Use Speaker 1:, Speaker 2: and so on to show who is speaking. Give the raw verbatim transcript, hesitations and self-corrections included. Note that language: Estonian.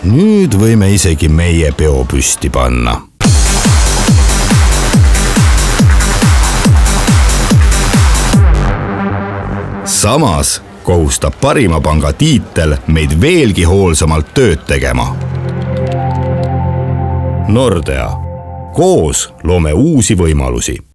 Speaker 1: nüüd võime isegi meie peo püsti panna. Samas kohustab parima panga tiitel meid veelgi hoolsamalt tööd tegema. Nordea. Koos loome uusi võimalusi.